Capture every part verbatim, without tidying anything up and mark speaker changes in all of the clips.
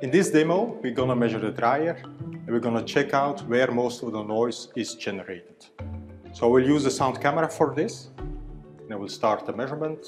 Speaker 1: In this demo, we're gonna measure the dryer and we're gonna check out where most of the noise is generated. So we'll use the sound camera for this, and I will start the measurement.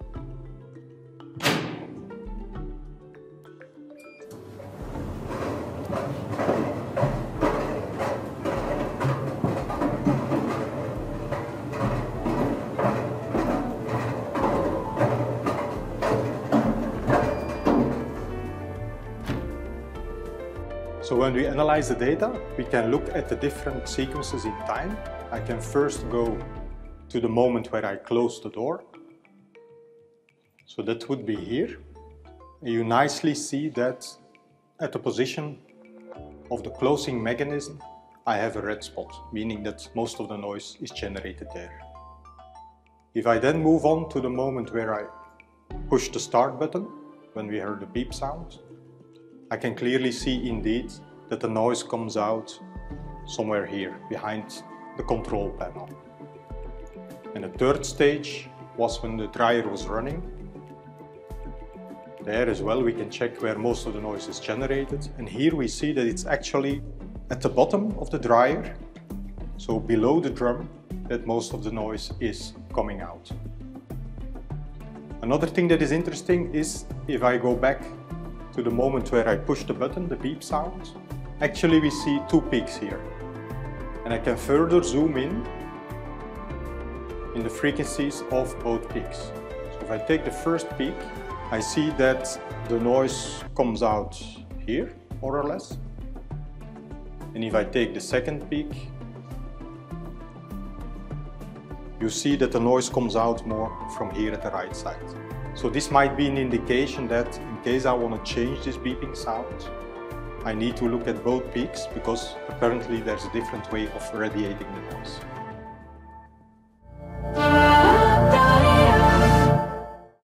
Speaker 1: So when we analyze the data, we can look at the different sequences in time. I can first go to the moment where I close the door. So that would be here. And you nicely see that at the position of the closing mechanism, I have a red spot, meaning that most of the noise is generated there. If I then move on to the moment where I push the start button, when we heard the beep sound, I can clearly see indeed that the noise comes out somewhere here behind the control panel. And the third stage was when the dryer was running. There as well we can check where most of the noise is generated, and here we see that it's actually at the bottom of the dryer, so below the drum, that most of the noise is coming out. Another thing that is interesting is if I go back to the moment where I push the button, the beep sound, actually we see two peaks here. And I can further zoom in in the frequencies of both peaks. So if I take the first peak, I see that the noise comes out here, more or less. And if I take the second peak, you see that the noise comes out more from here at the right side. So this might be an indication that in case I want to change this beeping sound, I need to look at both peaks, because apparently there's a different way of radiating the noise.